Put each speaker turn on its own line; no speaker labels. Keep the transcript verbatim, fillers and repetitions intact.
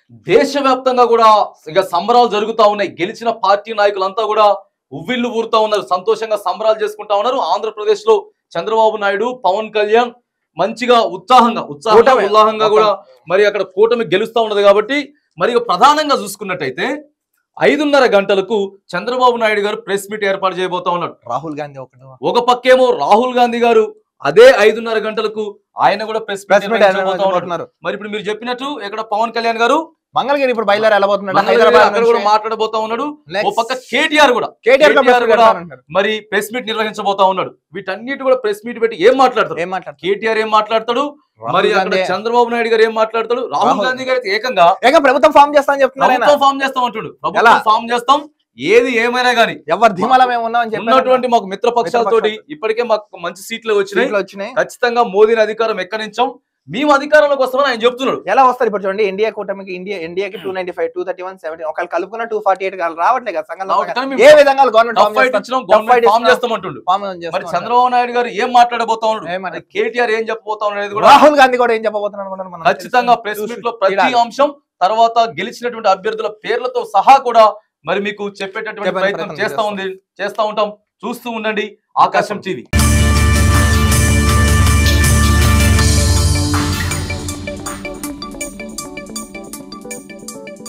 దేశవ్యాప్తంగా కూడా ఇక సంబరాలు జరుగుతా ఉన్నాయి. గెలిచిన పార్టీ నాయకులంతా కూడా ఉవ్విళ్ళు ఊరుతా ఉన్నారు, సంతోషంగా సంబరాలు చేసుకుంటా ఉన్నారు. ఆంధ్రప్రదేశ్ లో చంద్రబాబు నాయుడు, పవన్ కళ్యాణ్ మంచిగా ఉత్సాహంగా ఉత్సాహంగా ఉల్లాహంగా కూడా మరి అక్కడ కూటమి గెలుస్తా ఉన్నది. కాబట్టి మరి ప్రధానంగా చూసుకున్నట్టయితే ఐదున్నర గంటలకు చంద్రబాబు నాయుడు గారు ప్రెస్ మీట్ ఏర్పాటు చేయబోతా ఉన్నాడు.
రాహుల్ గాంధీ
ఒక పక్కేమో రాహుల్ గాంధీ గారు అదే ఐదున్నర గంటలకు ఆయన కూడా ప్రెస్ మీట్ నిర్వహించబోతున్నారు. మరి ఇప్పుడు మీరు చెప్పినట్టు ఇక్కడ పవన్ కళ్యాణ్ గారు
మంగళగిరి ఇప్పుడు బయలుదేరి వెళ్ళబోతున్నాడు,
హైదరాబాద్ కూడా మాట్లాడబోతా ఉన్నాడు. ఓ పక్క కేటీఆర్ కూడా కేటీఆర్ కూడా మరి ప్రెస్ మీట్ నిర్వహించబోతా ఉన్నాడు. వీటన్నిటి కూడా ప్రెస్ మీట్ పెట్టి ఏం మాట్లాడతారు,
ఏం మాట్లాడతారు
కేటీఆర్ ఏం మాట్లాడతాడు, మరి అక్కడ చంద్రబాబు నాయుడు గారు ఏం మాట్లాడతాడు, రాహుల్ గాంధీ గారు ఏకంగా
ఏక ప్రభుత్వం ఫామ్ చేస్తాం చెప్తున్నారు,
ప్రభుత్వం ఫామ్ చేస్తాం అంటాడు. ప్రభుత్వం ఫామ్ చేస్తాం, ఏది ఏమైనా గానీ
ఎవరి ధీమాలో మేము ఉన్నామని
ఉన్నటువంటి మాకు మిత్ర పక్షాలతోటి ఇప్పటికే మాకు మంచి సీట్లు వచ్చినాయి. ఖచ్చితంగా మోదీని అధికారం ఎక్కడించాం, మేము అధికారంలోకి వస్తామని ఆయన చెప్తున్నాడు.
ఎలా వస్తారు ఇప్పుడు చూడండి, ఇండియా కూటమికి ఇండియా ఇండియాకి two ninety five two thirty one seventy ఒకళ్ళు కలుపుకున్న టూ ఫార్టీ ఎయిట్ రావట్లేదు కదా సంఘంలో. ఏ విధంగా
గవర్నమెంట్ చేస్తామంటుండు. మరి చంద్రబాబు నాయుడు గారు ఏం మాట్లాడబోతా ఉన్నాడు, కేటీఆర్ ఏం చెప్పబోతా ఉన్నాడు,
రాహుల్ గాంధీ కూడా ఏం చెప్పబోతున్నాడు.
ఖచ్చితంగా ప్రెస్ మీట్ లో ప్రతి అంశం తర్వాత గెలిచినటువంటి అభ్యర్థుల పేర్లతో సహా కూడా మరి మీకు చెప్పేటటువంటి ప్రయత్నం చేస్తా ఉంది చేస్తా ఉంటాం. చూస్తూ ఉండండి ఆకాశం టీవీ.